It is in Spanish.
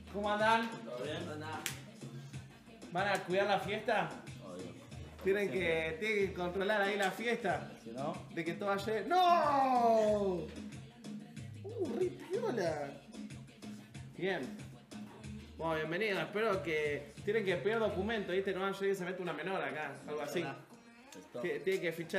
¿Cómo andan? ¿Todo bien? ¿Van a cuidar la fiesta? Obvio. Tienen que controlar ahí la fiesta. Si no, De que todo ayer. ¡No! ¡Re piola! Bien. Bueno, bienvenido. Espero que. Tienen que pedir documento, ¿viste? No van a llegar y se mete una menor acá. Algo así. Stop. Tienen que fichar.